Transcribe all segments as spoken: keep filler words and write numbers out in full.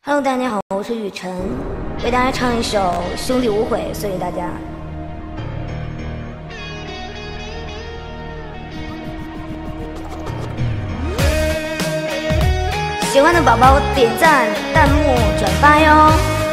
Hello， 大家好，我是雨辰，为大家唱一首《兄弟无悔》，送给大家。喜欢的宝宝点赞、弹幕、转发哟。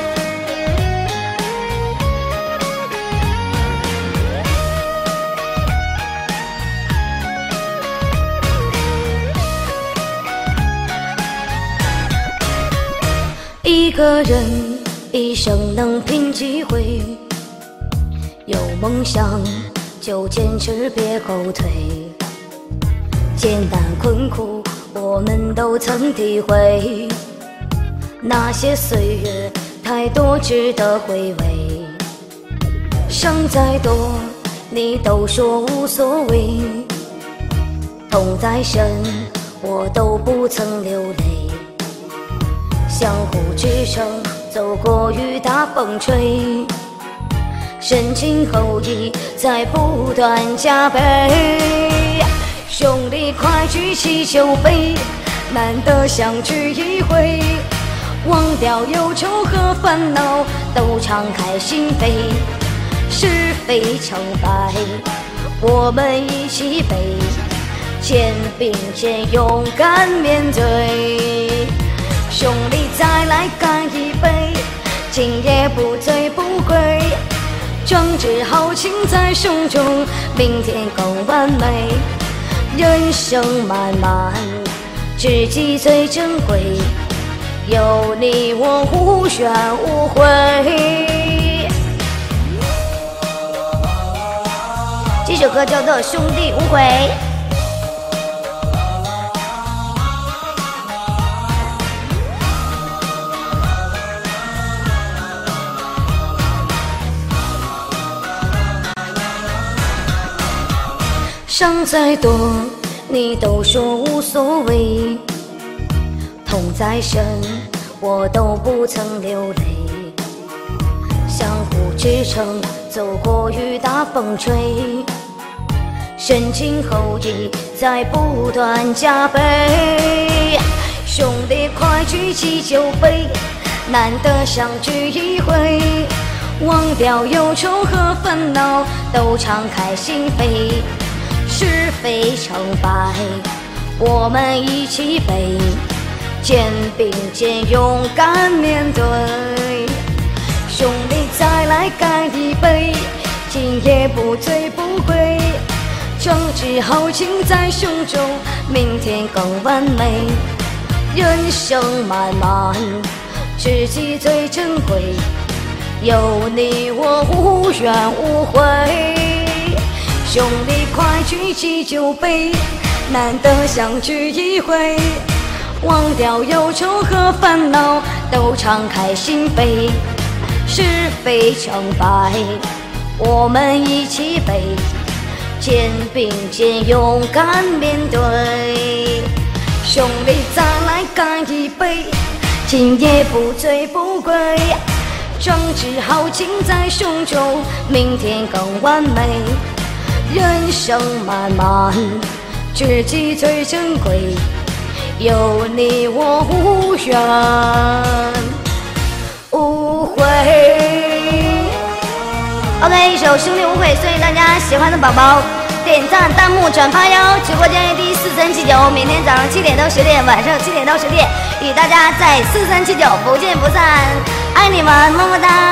一个人一生能拼几回，有梦想就坚持别后退，艰难困苦我们都曾体会，那些岁月太多值得回味，伤再多你都说无所谓，痛再深我都不曾流泪，相互支撑，走过雨打风吹，深情厚谊在不断加倍。兄弟快举起酒杯，难得相聚一回，忘掉忧愁和烦恼，都敞开心扉，是非成败我们一起背，肩并肩勇敢面对。兄弟再来干一杯，今夜不醉不归，壮志豪情在胸中，明天更完美。人生漫漫，知己最珍贵，有你我无怨无悔。这首歌叫做《兄弟无悔》。伤再多你都说无所谓，痛再深我都不曾流泪，相互支撑走过雨打风吹，深情厚谊在不断加倍。兄弟快举起酒杯，难得相聚一回，忘掉忧愁和烦恼，都敞开心扉，是非成败我们一起背，肩并肩勇敢面对。兄弟再来干一杯，今夜不醉不归，壮志豪情在胸中，明天更完美。人生漫漫，知己最珍贵，有你我无怨无悔。兄弟快举起酒杯，难得相聚一回，忘掉忧愁和烦恼，都敞开心扉，是非成败我们一起背，肩并肩勇敢面对。兄弟再来干一杯，今夜不醉不归，壮志豪情在胸中，明天更完美。人生漫漫，知己最珍贵，有你我无怨无悔。 OK， 一首《兄弟无悔》送给大家，喜欢的宝宝点赞、弹幕、转发哟！直播间 I D 四三七九，每天早上七点到十点，晚上七点到十点，与大家在四三七九不见不散，爱你们，么么哒！